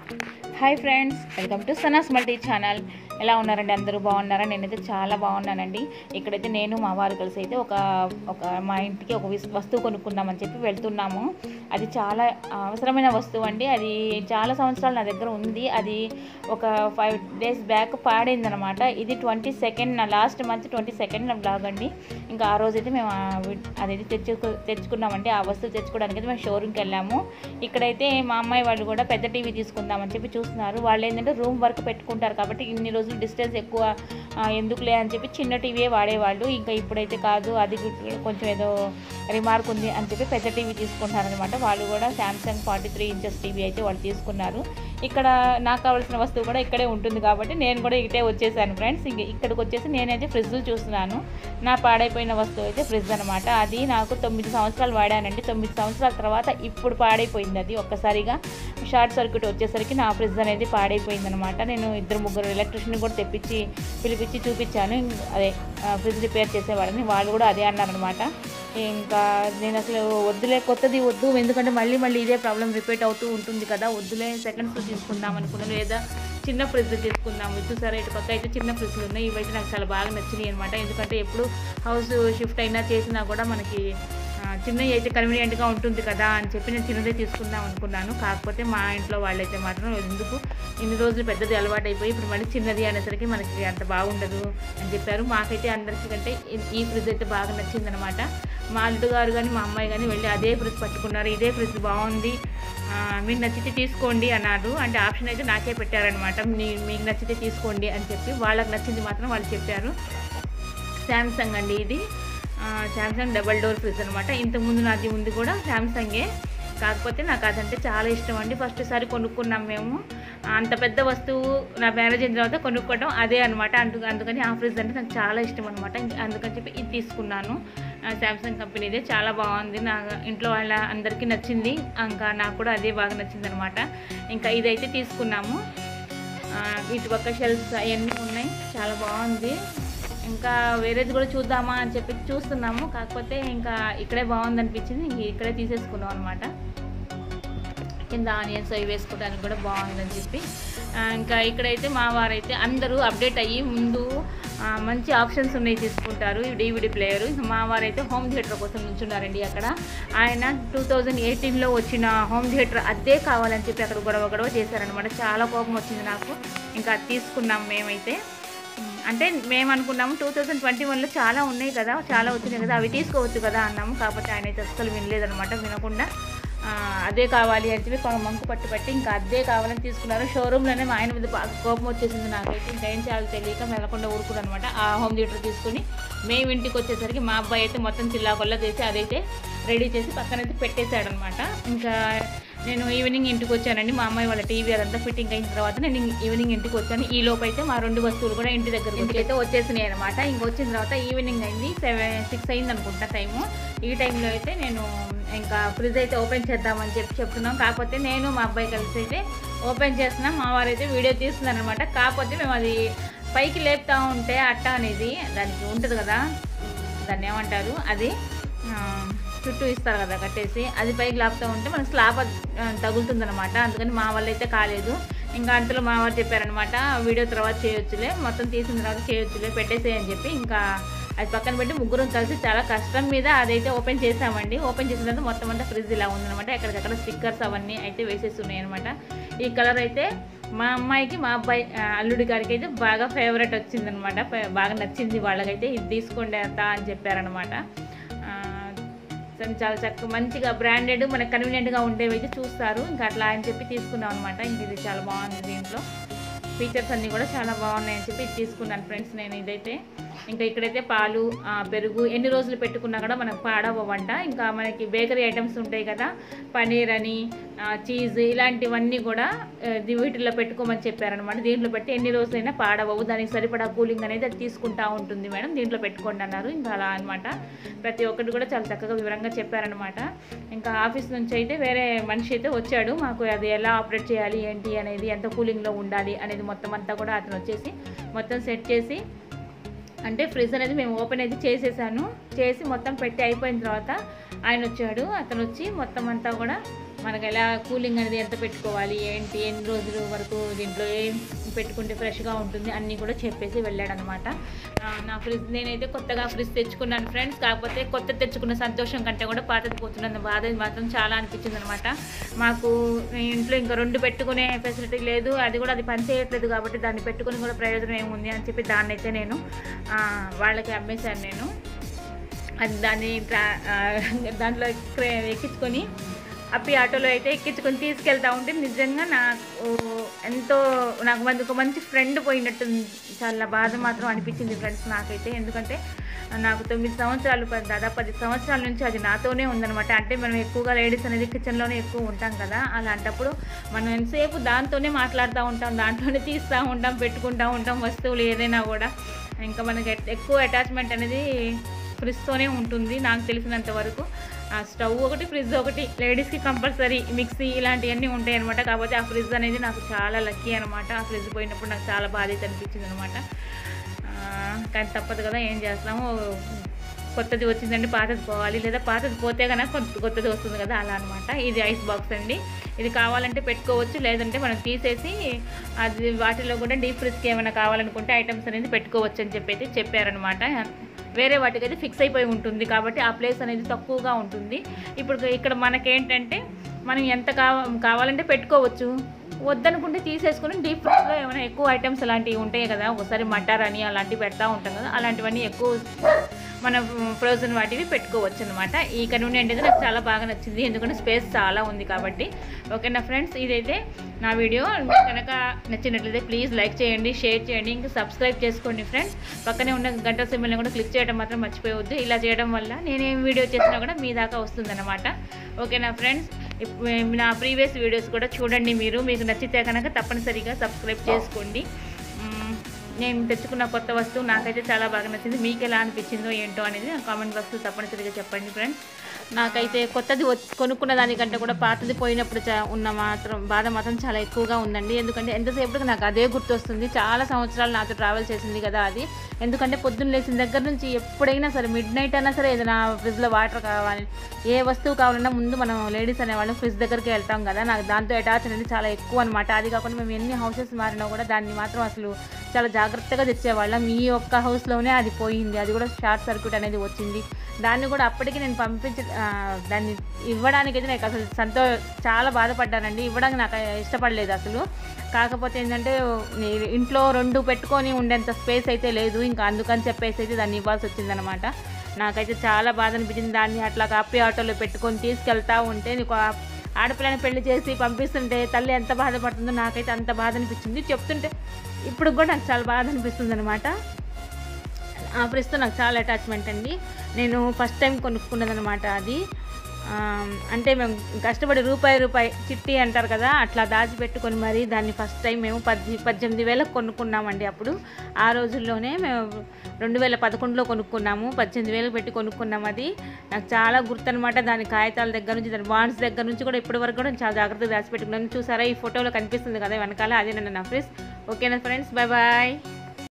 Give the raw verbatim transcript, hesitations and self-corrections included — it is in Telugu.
హాయ్ ఫ్రెండ్స్, వెల్కమ్ టు స్మల్టి ఛానల్. ఎలా ఉన్నారండి? అందరూ బాగున్నారా? నేనైతే చాలా బాగున్నానండి. ఇక్కడైతే నేను మా వారు కలిసి అయితే ఒక ఒక మా ఇంటికి ఒక వస్తువు కొనుక్కుందామని చెప్పి వెళ్తున్నాము. అది చాలా అవసరమైన వస్తువు అండి. అది చాలా సంవత్సరాలు నా దగ్గర ఉంది. అది ఒక ఫైవ్ డేస్ బ్యాక్ పాడైందనమాట. ఇది ట్వంటీ సెకండ్ నా లాస్ట్ మంత్ ట్వంటీ సెకండ్ నా బ్లాగ్ అండి. ఇంకా ఆ రోజైతే మేము అదైతే తెచ్చుకు తెచ్చుకున్నామండి. ఆ వస్తువు తెచ్చుకోవడానికి అయితే మేము షోరూమ్కి వెళ్ళాము. ఇక్కడైతే మా అమ్మాయి వాళ్ళు కూడా పెద్ద టీవీ తీసుకుందామని చెప్పి చూస్తున్నారు. వాళ్ళు ఏంటంటే రూమ్ వర్క్ పెట్టుకుంటారు కాబట్టి ఇన్ని రోజులు డిస్టెన్స్ ఎక్కువ ఎందుకులే అని చెప్పి చిన్న టీవీయే వాడేవాళ్ళు. ఇంకా ఇప్పుడైతే కాదు, అది కొంచెం ఏదో రిమార్క్ ఉంది అని చెప్పి పెద్ద టీవీ తీసుకుంటారు అనమాట. వాళ్ళు కూడా Samsung forty three inches TV అయితే వాళ్ళు తీసుకున్నారు. ఇక్కడ నాకు కావాల్సిన వస్తువు కూడా ఇక్కడే ఉంటుంది కాబట్టి నేను కూడా ఇటే వచ్చేసాను ఫ్రెండ్స్. ఇంక ఇక్కడికి వచ్చేసి నేనైతే ఫ్రిడ్జ్లు చూస్తున్నాను. నా పాడైపోయిన వస్తువు అయితే ఫ్రిడ్జ్ అనమాట. అది నాకు తొమ్మిది సంవత్సరాలు వాడానండి. తొమ్మిది సంవత్సరాల తర్వాత ఇప్పుడు పాడైపోయింది. అది ఒక్కసారిగా షార్ట్ సర్క్యూట్ వచ్చేసరికి నా ఫ్రిడ్జ్ అనేది పాడైపోయింది అనమాట. నేను ఇద్దరు ముగ్గురు ఎలక్ట్రిషియన్ కూడా తెప్పించి పిలిపించి చూపించాను. అదే ఫ్రిడ్జ్ రిపేర్ చేసేవాళ్ళని. వాళ్ళు కూడా అదే అన్నారనమాట. ఇంకా నేను అసలు వద్దులే, కొత్తది వద్దు, ఎందుకంటే మళ్ళీ మళ్ళీ ఇదే ప్రాబ్లం రిపీట్ అవుతూ ఉంటుంది కదా, వద్దులే సెకండ్ ఫ్రిడ్జ్ తీసుకుందాం అనుకున్నాను. లేదా చిన్న ఫ్రిడ్జ్ తీసుకుందాము. చూసారా, ఇటు పక్క అయితే చిన్న ఫ్రిడ్జ్లు ఉన్నాయి. ఇవైతే నాకు చాలా బాగా నచ్చినాయి అనమాట. ఎందుకంటే ఎప్పుడు హౌస్ షిఫ్ట్ అయినా చేసినా కూడా మనకి చిన్నవి అయితే కన్వీనియంట్గా ఉంటుంది కదా అని చెప్పి నేను చిన్నదే తీసుకుందాం అనుకున్నాను. కాకపోతే మా ఇంట్లో వాళ్ళైతే మాత్రం ఎందుకు ఇన్ని రోజులు పెద్దది అలవాటు అయిపోయి ఇప్పుడు మళ్ళీ చిన్నది అనేసరికి మనకి అంత బాగుండదు అని చెప్పారు. మాకైతే అందరికీ కంటే ఈ ఫ్రిడ్జ్ అయితే బాగా నచ్చిందనమాట. మా అల్లుడు గారు కానీ మా అమ్మాయి కానీ వెళ్ళి అదే ఫ్రిడ్జ్ పట్టుకున్నారు. ఇదే ఫ్రిడ్జ్ బాగుంది, మీకు నచ్చితే తీసుకోండి అన్నారు. అంటే ఆప్షన్ అయితే నాకే పెట్టారనమాట. మీ మీకు నచ్చితే తీసుకోండి అని చెప్పి వాళ్ళకి నచ్చింది మాత్రం వాళ్ళు చెప్పారు. శాంసంగ్ అండి ఇది, శాంసంగ్ డబల్ డోర్ ఫ్రిడ్జ్ అనమాట. ఇంతకుముందు నాది ఉంది కూడా శాంసంగే. కాకపోతే నాకు అదంటే చాలా ఇష్టం అండి. ఫస్ట్ సారి కొనుక్కున్నాం మేము. అంత పెద్ద వస్తువు నా మ్యారేజ్ అయిన తర్వాత కొనుక్కోవడం అదే అనమాట. అందు అందుకని ఆ ఫ్రిడ్జ్ అంటే నాకు చాలా ఇష్టం అనమాట. అందుకని చెప్పి ఇది తీసుకున్నాను. శాంసంగ్ కంపెనీదే చాలా బాగుంది. నా ఇంట్లో వాళ్ళ అందరికీ నచ్చింది. ఇంకా నాకు కూడా అదే బాగా నచ్చింది అనమాట. ఇంకా ఇదైతే తీసుకున్నాము. ఇటు పక్క షెల్ఫ్స్ అవన్నీ ఉన్నాయి, చాలా బాగుంది. ఇంకా వేరేది కూడా చూద్దామా అని చెప్పి చూస్తున్నాము. కాకపోతే ఇంకా ఇక్కడే బాగుంది అనిపించింది, ఇంక ఇక్కడే తీసేసుకున్నాం అనమాట. కింద ఆనియన్స్ అవి వేసుకోవడానికి కూడా బాగుందని చెప్పి. ఇంకా ఇక్కడైతే మా వారైతే అందరూ అప్డేట్ అయ్యి ముందు మంచి ఆప్షన్స్ ఉన్నాయి తీసుకుంటారు. DVD player. మా వారైతే హోమ్ థియేటర్ కోసం నుంచున్నారండి. అక్కడ ఆయన టూ థౌజండ్ ఎయిటీన్లో వచ్చిన హోమ్ థియేటర్ అదే కావాలని చెప్పి అక్కడ గొడవ గొడవ చేశారనమాట. చాలా కోపం వచ్చింది నాకు. ఇంకా తీసుకున్నాం మేమైతే. అంటే మేము అనుకున్నాము టూ థౌజండ్ ట్వంటీ వన్లో చాలా ఉన్నాయి కదా, చాలా వచ్చినాయి కదా, అవి తీసుకోవచ్చు కదా అన్నాము. కాకపోతే ఆయన అయితే అస్సలు వినలేదనమాట. వినకుండా అదే కావాలి అని చెప్పి మంకు పట్టు పట్టి ఇంకా అదే కావాలని తీసుకున్నారు. షోరూంలోనే మా ఆయన మీద బాగా కోపం వచ్చేసింది నాకైతే. ఇంకా ఏం చేయాలో తెలియక మెలకుండా ఊరుకున్నాను అనమాట. ఆ హోమ్ థియేటర్ తీసుకుని మేము ఇంటికి వచ్చేసరికి మా అబ్బాయి అయితే మొత్తం చిల్లాకొల్లా చేసి అదైతే రెడీ చేసి పక్కనైతే పెట్టేశాడనమాట. ఇంకా నేను ఈవినింగ్ ఇంటికి వచ్చానండి. మా అమ్మాయి వాళ్ళ టీవీ అదంతా ఫిట్టింగ్ అయిన తర్వాత నేను ఈవినింగ్ ఇంటికి వచ్చాను. ఈ లోపు అయితే మా రెండు వస్తువులు కూడా ఇంటి దగ్గర ఇంటికి అయితే వచ్చేసినాయి అనమాట. ఇంక వచ్చిన తర్వాత ఈవినింగ్ అయింది, సెవెన్ సిక్స్ అయింది అనుకుంటా టైము. ఈ టైంలో అయితే నేను ఇంకా ఫ్రిడ్జ్ అయితే ఓపెన్ చేద్దామని చెప్పి చెప్తున్నాం. కాకపోతే నేను మా అబ్బాయి కలిసి అయితే ఓపెన్ చేస్తున్నాం. మా వారైతే వీడియో తీస్తున్నారు అనమాట. కాకపోతే మేము అది పైకి లేపుతూ ఉంటే అట్ట అనేది దానికి ఉంటుంది కదా, దాన్ని ఏమంటారు, అది చుట్టూ ఇస్తారు కదా కట్టేసి, అది పైకి లాపుతూ ఉంటే మనకు స్లాబ్ తగులుతుందనమాట. అందుకని మా వాళ్ళు అయితే కాలేదు. ఇంకా అంతలో మా వారు చెప్పారనమాట, వీడియో తర్వాత చేయొచ్చులే, మొత్తం తీసిన తర్వాత చేయొచ్చులే, పెట్టేసేయని చెప్పి ఇంకా అది పక్కన పెట్టి ముగ్గురం కలిసి చాలా కష్టం మీద అదైతే ఓపెన్ చేసామండి. ఓపెన్ చేసిన తర్వాత మొత్తం అంతా ఫ్రిడ్జ్ ఇలా ఉందనమాట. ఎక్కడికక్కడ స్టిక్కర్స్ అవన్నీ అయితే వేసేస్తున్నాయి అనమాట. ఈ కలర్ అయితే మా అమ్మాయికి మా అబ్బాయి అల్లుడి గారికి అయితే బాగా ఫేవరెట్ వచ్చిందనమాట. బాగా నచ్చింది వాళ్ళకైతే. ఇది తీసుకోండి అంత అని చెప్పారనమాట. చాలా చక్కగా మంచిగా బ్రాండెడ్ మనకు కన్వీనియంట్గా ఉండేవి అయితే చూస్తారు. ఇంకా అట్లా అని చెప్పి తీసుకున్నాం అనమాట. ఇంక ఇది చాలా బాగుంది. దీంట్లో ఫీచర్స్ అన్నీ కూడా చాలా బాగున్నాయని చెప్పి ఇది తీసుకున్నాను ఫ్రెండ్స్ నేను ఇదైతే. ఇంకా ఇక్కడైతే పాలు, పెరుగు ఎన్ని రోజులు పెట్టుకున్నా కూడా మనకు పాడవ్వంట. ఇంకా మనకి బేకరీ ఐటమ్స్ ఉంటాయి కదా, పనీర్ అని, చీజ్, ఇలాంటివన్నీ కూడా వీటిల్లో పెట్టుకోమని చెప్పారనమాట. దీంట్లో పెట్టి ఎన్ని రోజులైనా పాడవవు, దానికి సరిపడా కూలింగ్ అనేది అది తీసుకుంటూ ఉంటుంది మేడం, దీంట్లో పెట్టుకోండి అన్నారు. ఇంకా అలా అనమాట. ప్రతి ఒక్కటి కూడా చాలా చక్కగా వివరంగా చెప్పారనమాట. ఇంకా ఆఫీస్ నుంచి అయితే వేరే మనిషి అయితే వచ్చాడు. మాకు అది ఎలా ఆపరేట్ చేయాలి ఏంటి అనేది, ఎంత కూలింగ్లో ఉండాలి అనేది మొత్తం అంతా కూడా అతను వచ్చేసి మొత్తం సెట్ చేసి, అంటే ఫ్రిడ్జ్ అనేది మేము ఓపెన్ అయితే చేసేసాను. చేసి మొత్తం పెట్టి అయిపోయిన తర్వాత ఆయన వచ్చాడు. అతను వచ్చి మొత్తం అంతా కూడా మనకు ఎలా కూలింగ్ అనేది ఎంత పెట్టుకోవాలి ఏంటి ఎన్ని రోజుల వరకు దీంట్లో ఏం పెట్టుకుంటే ఫ్రెష్గా ఉంటుంది అన్నీ కూడా చెప్పేసి వెళ్ళాడనమాట. నా ఫ్రిడ్జ్ నేనైతే కొత్తగా ఫ్రిడ్జ్ తెచ్చుకున్నాను ఫ్రెండ్స్. కాకపోతే కొత్త తెచ్చుకున్న సంతోషం కంటే కూడా పాతది పోతున్న బాధ మాత్రం చాలా అనిపించింది అనమాట. మాకు ఇంట్లో ఇంకా రెండు పెట్టుకునే ఫెసిలిటీ లేదు, అది కూడా అది పని చేయట్లేదు కాబట్టి దాన్ని పెట్టుకుని కూడా ప్రయోజనం ఏముంది అని చెప్పి దాన్ని అయితే నేను వాళ్ళకి అమ్మేశాను. నేను అది దాన్ని దాంట్లో ఎక్కించుకొని అప్పి ఆటోలో అయితే ఎక్కించుకొని తీసుకెళ్తా ఉంటే నిజంగా నాకు ఎంతో నాకు మంది ఒక మంచి ఫ్రెండ్ పోయినట్టు చాలా బాధ మాత్రం అనిపించింది ఫ్రెండ్స్ నాకైతే. ఎందుకంటే నాకు తొమ్మిది సంవత్సరాలు దాదాపు పది సంవత్సరాల నుంచి అది నాతోనే ఉందనమాట. అంటే మనం ఎక్కువగా లేడీస్ అనేది కిచెన్లోనే ఎక్కువ ఉంటాం కదా, అలాంటప్పుడు మనం ఎంతసేపు దాంతోనే మాట్లాడుతూ ఉంటాం, దాంట్లోనే తీస్తూ ఉంటాం, పెట్టుకుంటూ ఉంటాం వస్తువులు ఏదైనా కూడా. ఇంకా మనకి ఎక్కువ అటాచ్మెంట్ అనేది ఫ్రిడ్జ్తోనే ఉంటుంది నాకు తెలిసినంత వరకు. ఆ స్టవ్ ఒకటి ఫ్రిడ్జ్ ఒకటి లేడీస్కి కంపల్సరీ, మిక్సీ ఇలాంటివన్నీ ఉంటాయి అనమాట. కాకపోతే ఆ ఫ్రిడ్జ్ అనేది నాకు చాలా లక్కీ అనమాట. ఆ ఫ్రిడ్జ్ పోయినప్పుడు నాకు చాలా బాధ్యత అనిపించింది అనమాట. కానీ తప్పదు కదా, ఏం చేస్తాము, కొత్తది వచ్చిందండి పాతది పోవాలి, లేదా పాతది పోతే కనుక కొత్త కొత్తది వస్తుంది కదా, అలా అనమాట. ఇది ఐస్ బాక్స్ అండి, ఇది కావాలంటే పెట్టుకోవచ్చు, లేదంటే మనం తీసేసి అది వాటిలో కూడా డీప్ ఫ్రిడ్జ్కి ఏమైనా కావాలనుకుంటే ఐటమ్స్ అనేది పెట్టుకోవచ్చు అని చెప్పి అయితే చెప్పారనమాట. వేరే వాటికైతే ఫిక్స్ అయిపోయి ఉంటుంది కాబట్టి ఆ ప్లేస్ అనేది తక్కువగా ఉంటుంది. ఇప్పుడు ఇక్కడ మనకేంటంటే మనం ఎంత కావ కావాలంటే పెట్టుకోవచ్చు, వద్దనుకుంటే తీసేసుకుని డీప్ ఫ్రిడ్జ్లో ఏమైనా ఎక్కువ ఐటమ్స్ అలాంటివి ఉంటాయి కదా, ఒకసారి మటర్ అని అలాంటివి పెడతా ఉంటాం కదా, అలాంటివన్నీ ఎక్కువ మన ఫ్రోజన్ వాటివి పెట్టుకోవచ్చు అనమాట. ఈ కన్వీనియంట్ అయితే నాకు చాలా బాగా నచ్చింది, ఎందుకంటే స్పేస్ చాలా ఉంది కాబట్టి. ఓకేనా ఫ్రెండ్స్, ఇదైతే నా వీడియో. మీకు కనుక నచ్చినట్లయితే ప్లీజ్ లైక్ చేయండి, షేర్ చేయండి, ఇంకా సబ్స్క్రైబ్ చేసుకోండి ఫ్రెండ్స్. పక్కనే ఉన్న గంట సింబల్ని కూడా క్లిక్ చేయడం మాత్రం మర్చిపోవద్దు. ఇలా చేయడం వల్ల నేనేం వీడియో చేసినా కూడా మీ దాకా వస్తుందన్నమాట. ఓకేనా ఫ్రెండ్స్, నా ప్రీవియస్ వీడియోస్ కూడా చూడండి మీరు, మీకు నచ్చితే కనుక తప్పనిసరిగా సబ్స్క్రైబ్ చేసుకోండి. నేను తెచ్చుకున్న కొత్త వస్తువు నాకైతే చాలా బాగా నచ్చింది. మీకు ఎలా అనిపించిందో ఏంటో అనేది కామెంట్ బాక్స్లో తప్పనిసరిగా చెప్పండి ఫ్రెండ్స్. నాకైతే కొత్తది కొనుక్కున్న దానికంటే కూడా పాతది పోయినప్పుడు ఉన్న మాత్రం బాధ మాత్రం చాలా ఎక్కువగా ఉందండి. ఎందుకంటే ఎంతసేపటికి నాకు అదే గుర్తొస్తుంది, చాలా సంవత్సరాలు నాతో ట్రావెల్ చేసింది కదా అది. ఎందుకంటే పొద్దున్న లేచిన దగ్గర నుంచి ఎప్పుడైనా సరే, మిడ్ నైట్ అయినా సరే, ఏదైనా ఫ్రిడ్జ్లో వాటర్ కావాలి, ఏ వస్తువు కావాలన్నా ముందు మనం లేడీస్ అనేవాళ్ళం ఫ్రిడ్జ్ దగ్గరికి వెళ్తాం కదా. నాకు దాంతో అటాచ్ అనేది చాలా ఎక్కువ అనమాట. అది కాకుండా మేము ఎన్ని హౌసెస్ మారినా కూడా దాన్ని మాత్రం అసలు చాలా జాగ్రత్తగా తెచ్చేవాళ్ళం. ఈ ఒక్క హౌస్లోనే అది పోయింది, అది కూడా షార్ట్ సర్క్యూట్ అనేది వచ్చింది. దాన్ని కూడా అప్పటికి నేను పంపించి దాన్ని ఇవ్వడానికైతే నాకు అసలు సంతో చాలా బాధపడ్డానండి. ఇవ్వడానికి నాకు ఇష్టపడలేదు అసలు. కాకపోతే ఏంటంటే ఇంట్లో రెండు పెట్టుకొని ఉండేంత స్పేస్ అయితే లేదు, ఇంకా అందుకని చెప్పేసి అయితే దాన్ని ఇవ్వాల్సి వచ్చిందనమాట. నాకైతే చాలా బాధ అనిపించింది. దాన్ని అట్లా కాపీ ఆటోలో పెట్టుకొని తీసుకెళ్తా ఉంటే, నీకు ఆడపిల్లని పెళ్లి చేసి పంపిస్తుంటే తల్లి ఎంత బాధపడుతుందో నాకైతే అంత బాధ అనిపించింది. చెప్తుంటే ఇప్పుడు కూడా నాకు చాలా బాధ అనిపిస్తుంది అనమాట. ఆ ఫ్రిడ్జ్తో నాకు చాలా అటాచ్మెంట్ అండి. నేను ఫస్ట్ టైం కొనుక్కున్నదనమాట అది. అంటే మేము కష్టపడి రూపాయి రూపాయి చిట్టి అంటారు కదా, అట్లా దాచిపెట్టుకొని మరి దాన్ని ఫస్ట్ టైం మేము పద్దె పద్దెనిమిది వేలకు కొనుక్కున్నామండి. అప్పుడు ఆ రోజుల్లోనే మేము రెండు వేల పదకొండులో కొనుక్కున్నాము, పద్దెనిమిది వేలకు పెట్టి కొనుక్కున్నాము. అది నాకు చాలా గుర్తనమాట. దాని కాగితాల దగ్గర నుంచి, దాని బాండ్స్ దగ్గర నుంచి కూడా ఇప్పటి వరకు కూడా చాలా జాగ్రత్తగా దాచిపెట్టుకున్నాను. చూసారా, ఈ ఫోటోలో కనిపిస్తుంది కదా వెనకాల, అదే నన్ను నా ఫ్రిడ్జ్. ఓకేనా ఫ్రెండ్స్, బాయ్ బాయ్.